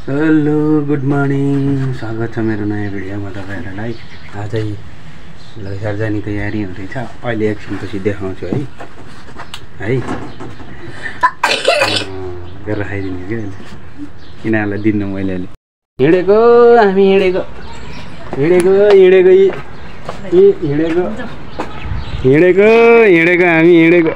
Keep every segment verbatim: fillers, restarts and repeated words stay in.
Hello good morning, स्वागत छ मेरो नयाँ भिडियोमा तपाईँहरूलाई। आजै लैसार जाने तयारी हुँदैछ। अहिले एकछिनपछि देखाउँछु है है गरेर खाइदिने कि यिनीहरूलाई दिन्न मैले। अहिले हिँडेको हामी हिँडेको हिँडेको हिँडेको हिँडेको हिँडेको हिँडेको हामी हिँडेको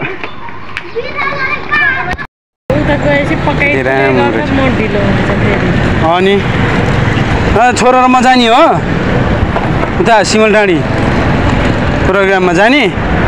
अनि छोरा र म जाने हो उता सिमलडाँडी प्रोग्राममा जाने।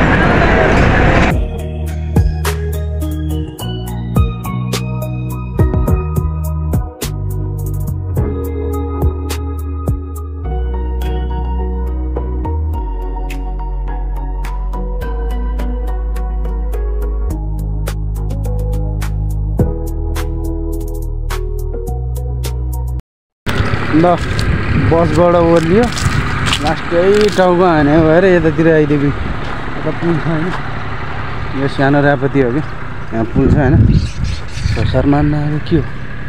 ल बसबाट ओर्लियो लास्टै टाउको हाने भएर यतातिर आइदियो। यता पुल छ होइन, यो सानो रापती हो कि यहाँ पुल छ होइन। संसार मान्न आएको के हो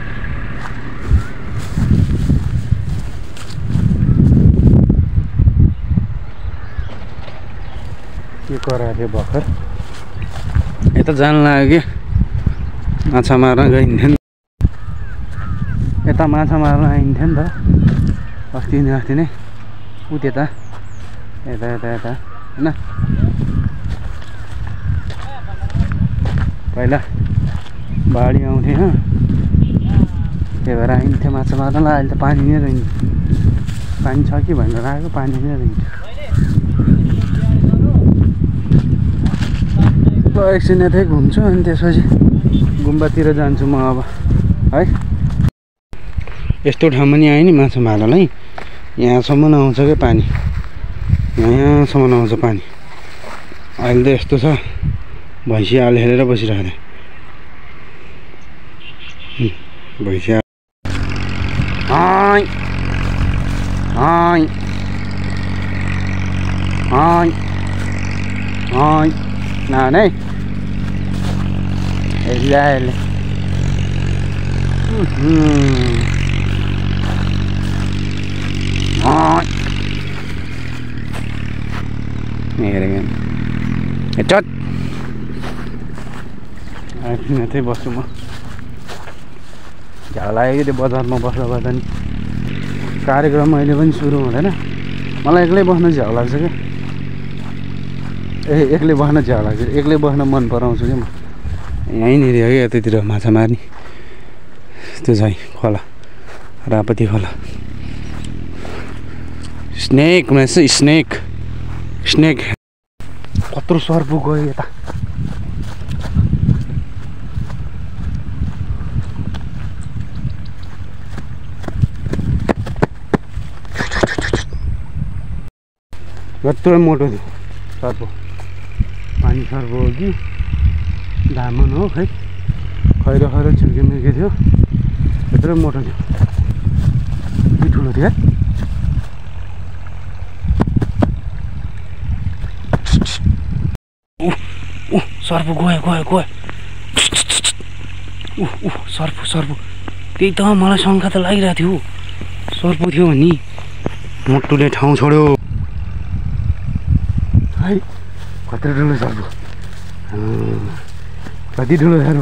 के करायो भर्खर यता जानु लाग्यो कि माछा मार्न गइन्थ्यो नि, यता माछा मार्न आइन्थ्यो नि त अस्ति नै अस्ति नै उ त्यता यता यता यता होइन। पहिला बाढी आउँथ्यो होइन, त्यही भएर आइन्थ्यो माछा मार्नलाई। अहिले त पानी नै रहन्छ, पानी छ कि भनेर आएको, पानी नै रहन्छ। ल एकछिन यतै घुम्छु अनि त्यसपछि गुम्बातिर जान्छु म अब है। यस्तो ठाउँमा नि आयो नि माछा मार्नलाई, यहाँसम्म आउँछ क्या पानी, यहाँसम्म आउँछ पानी। अहिले त यस्तो छ भैँसी आल हेरेर बसिरहेको थिएँ, भैँसी हाई हाई हाई हाई नानै हेरिरहेले चट त्यही बस्छु म। झ्याउ लाग्यो त्यो बजारमा बस्दा बस्दा नि कार्यक्रम अहिले पनि सुरु हुँदैन। मलाई एक्लै बस्न झ्याउ लाग्छ क्या, ए एक्लै बस्न झ्याउ लाग्छ, एक्लै बस्न मन पराउँछु क्या म। यहीँनिर हो क्या यतैतिर माछा मार्ने त्यो चाहिँ खोला, रापती खोला। स्नेक रहेछ, स्नेक स्नेक कत्रो सर्पु गयो यता। यत्रो मोटो थियो सर्पो, पानी सर्पो हो कि धामन हो खै, खैरो खैरो छिर्के मिर्के थियो, यत्रो मोटो थियो कि ठुलो थियो। सर्पो गयो गयो गयो ऊ सर्पो सर्पो त्यही त मलाई शङ्का त लागिरहेको थियो, सर्पो थियो नि। मुटुले ठाउँ छोड्यो है, कत्रो ठुलो सर्पो, कति ठुलो सर्पो।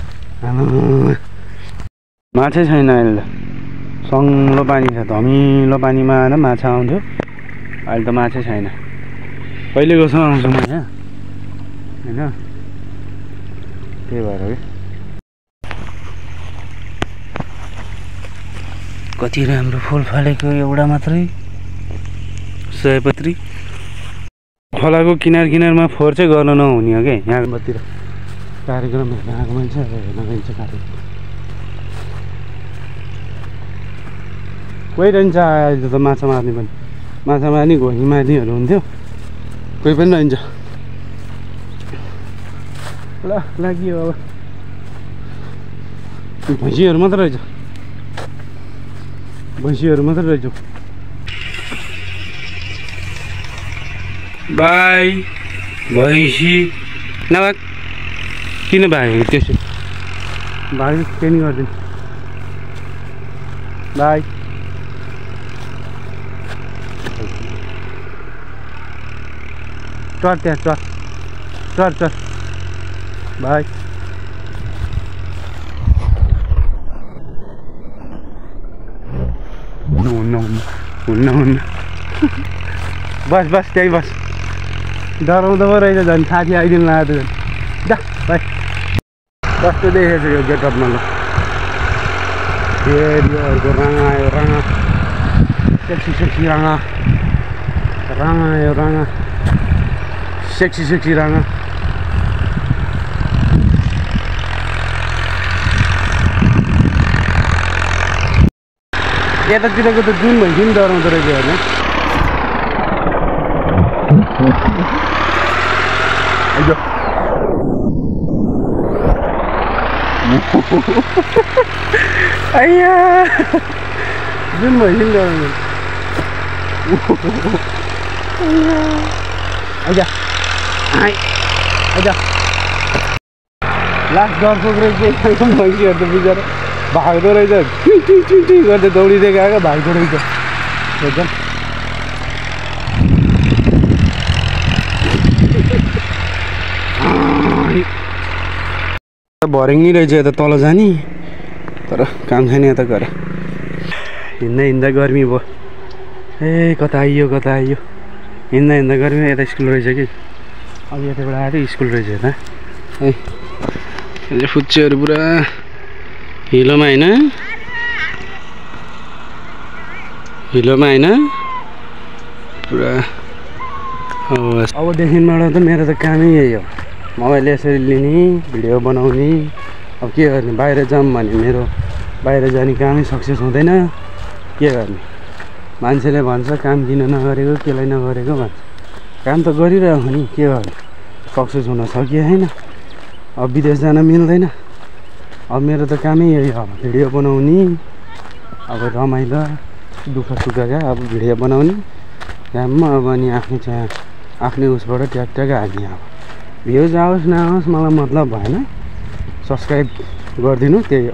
माछै छैन अहिले त, सङ्लो पानी छ, धमिलो पानीमा आएर माछा आउँथ्यो, अहिले त माछै छैन। कहिले कसो आउँछु म यहाँ होइन, त्यही भएर कि कति राम्रो फुल फलेको एउटा मात्रै सयपत्री। खोलाको किनार किनारमा फोहोर चाहिँ गर्न नहुने हो क्या, यहाँतिर कार्यक्रम हेर्न आएको मान्छे हेर्न गइन्छ कार्यक्रम। कोही रहन्छ अहिले त माछा मार्ने पनि, माछा मार्ने घोनी मार्नेहरू हुन्थ्यो, कोही पनि रहन्छ। ल लाग्यो अब भैँसीहरू मात्रै रहेछ, भैँसीहरू मात्रै रहेछ। बाई भैँसी नभाग किन भागेको त्यसो भाग्यो केही नि गरिदिनु बाई चल त्यहाँ चल चल चल बाई हुन्न हुन्न हुन्न हुन्न बस बस त्यही बस डराउँदो पो रहेछ झन् साथी आइदिनु लाग्यो झन् जा बाई कस्तो देखेछ यो गेटअपमा ल फेरि यो अर्को राँगा आयो राँगा सेक्सी सेक्सी राँगा राँगा आयो राँगा सेक्सी सेक्सी राँगा यतातिरको त जुन भइसक्यो नि डराउँदो रहेछ होइन आइया जुन भइसक्यो नि डराउँदो आइजा आइ आइजा लास्ट दर्शक रहेछ एकदम भैँसीहरू त बिचरा भाग्दो रहेछ टुई टुई टुई टुई गर्दै दौडिँदै गएको भाग्दो रहेछ एकदम भरिङ नि रहेछ यता तल जाने तर काम छैन यता गएर हिँड्दा हिँड्दा गर्मी भयो ए कता आइयो कता आइयो हिँड्दा हिँड्दा गर्मी यता स्कुल रहेछ कि अघि यताबाट आएको स्कुल रहेछ यता है फुच्चेहरू पुरा हिलोमा होइन हिलोमा होइन पुरा अबदेखिबाट त मेरो त कामै यही हो मोबाइल यसरी लिने भिडियो बनाउने अब के गर्ने बाहिर जाऊँ भने मेरो बाहिर जाने कामै सक्सेस हुँदैन के गर्ने मान्छेले भन्छ काम किन नगरेको केलाई नगरेको भन्छ काम त गरिरहेको नि के गर्ने सक्सेस हुन सकिए होइन अब विदेश जान मिल्दैन अब मेरो त कामै यही हो भिडियो बनाउने अब रमाइलो दुःख सुखका अब भिडियो बनाउने काममा अब अनि आफ्नो चाहिँ आफ्नै उसबाट ट्याक ट्याक हाल्ने अब भ्युज आओस् नआओस् मलाई मतलब भएन सब्सक्राइब गरिदिनु त्यही हो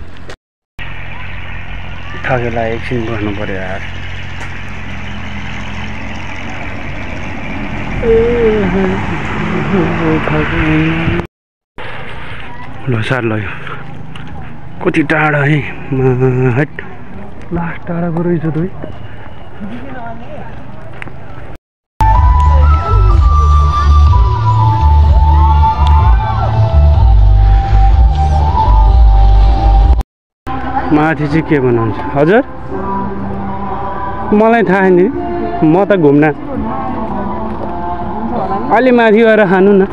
ठगेला एकछिन गर्नु पर्यो यार ल सार ल कति टाढा है हट लास्ट टाढाको रहेछ त है माथि चाहिँ के बनाउँछ हजुर मलाई थाहा नि म त घुम्न अलि माथि गएर खानु न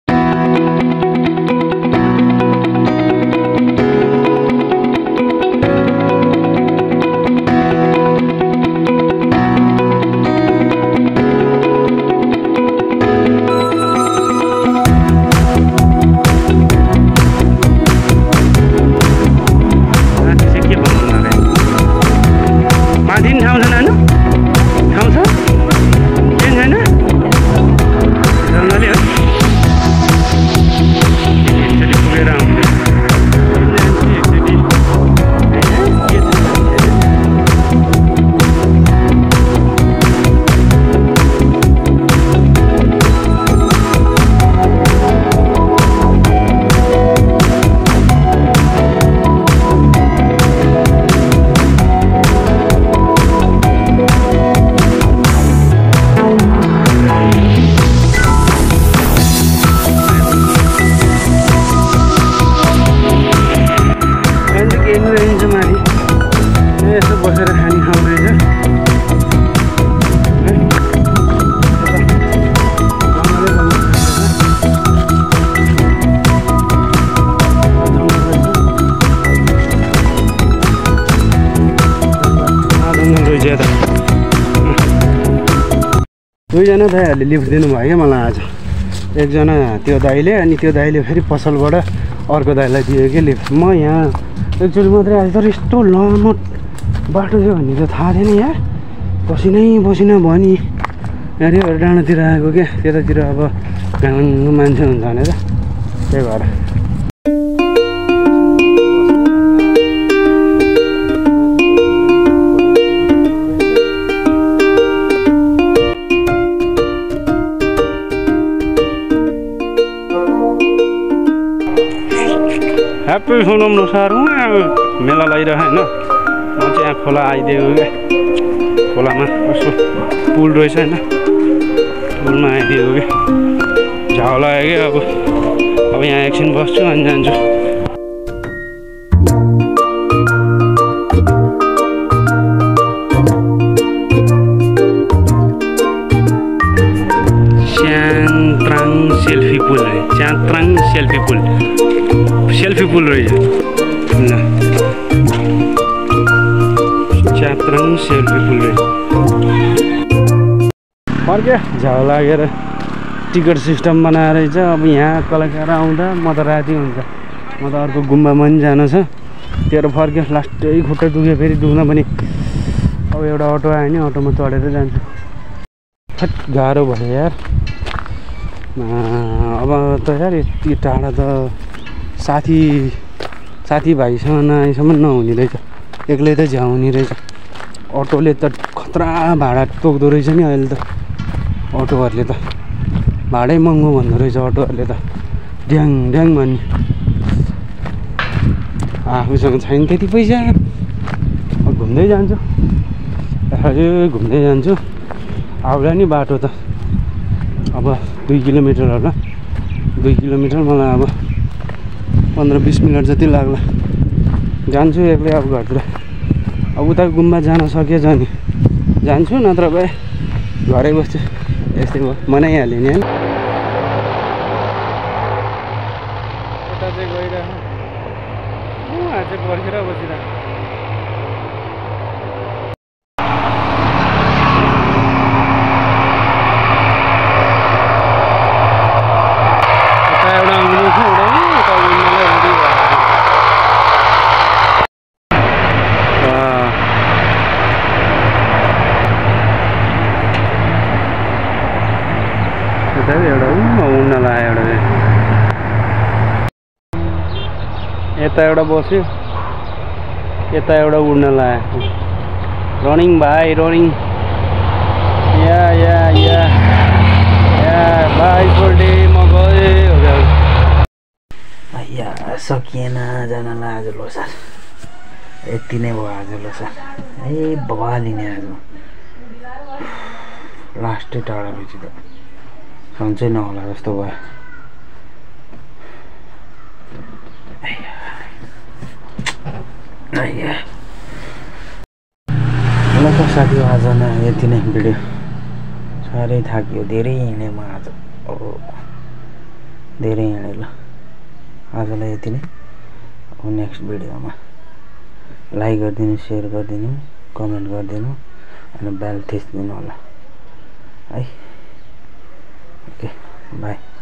दुईजना दाइहरूले लिफ्ट दिनुभयो क्या मलाई आज एकजना त्यो दाइले अनि त्यो दाइले फेरि पसलबाट अर्को दाइलाई दियो कि लिफ्ट म यहाँ एकचोटि मात्रै आज तर यस्तो लामो बाटो थियो भन्ने त थाहा थिएन यार पसिनै पसिना भयो नि यहाँ डाँडातिर आएको क्या त्यतातिर अब गाउँको मान्छे हुन्छ भनेर त्यही भएर सबै सोनाम लोसार मेला लगाइरह होइन म चाहिँ यहाँ खोला आइदिएको क्या खोलामा कस्तो पुल रहेछ होइन पुलमा आइदिएको क्या झाउ लाग्यो क्या अब अब यहाँ एकछिन बस्छु अनि जान्छु च्याङ्त्राङ सेल्फी पुल रे च्याङ्त्राङ सेल्फी पुल सेल्फी पुल रहेछ ल च्याङ्त्राङ सेल्फी पुल रहेछ फर्क्यो झाउ लागेर टिकट सिस्टम बनाएर रहेछ अब यहाँ कलाकार आउँदा म त राति हुन्छ म त अर्को गुम्बामा पनि जानु छ तेरो फर्क्यो लास्टै खुट्टा दुख्यो फेरि दुख्न पनि अब एउटा अटो आयो नि अटोमा चढेर जान्छु फट गाह्रो भयो यार अब त यार यति टाढा त साथी साथीभाइसँग नआएसम्म नहुने रहेछ एक्लै त झ्याउने रहेछ अटोले त खतरा भाडा तोक्दो रहेछ नि अहिले त अटोहरूले त भाडै महँगो भन्दो रहेछ अटोहरूले त ड्याङ ड्याङ भन्ने आफूसँग छैन त्यति पैसा अब घुम्दै जान्छु अझै घुम्दै जान्छु आउला नि बाटो त अब दुई किलोमिटर होला दुई किलोमिटर मलाई अब पन्ध्र बिस मिनट जति लाग्ला जान्छु एक्लै अब घरतिर अब उता गुम्बा जान सकेछ नि जान्छु नत्र भए घरै बस्छु यस्तै भयो मनाइहाल्यो नि होइन यता चाहिँ गइरहेको उहाँ चाहिँ पर्खेर बसिरहेको एउटा उड्न लाग्यो एउटा यता एउटा बस्यो यता एउटा उड्न लाग्यो रनिङ भाइ running yeah yeah yeah yeah by फोल्डे म गएँ या सकिएन जानलाई आज लोसार यति नै भयो आज लोसार ए बवाली नै आज लास्टै टाढा रहेछ त सन्चै नहोला जस्तो भयो ल त साथी आज नै यति नै भिडियो साह्रै थाक्यो धेरै हिँडेँ म आज ओ धेरै हिँडेँ ल आजलाई यति नै अब नेक्स्ट भिडियोमा लाइक गरिदिनु सेयर गरिदिनु कमेन्ट गरिदिनु अनि बेल थिच्दिनु होला है ओके बाई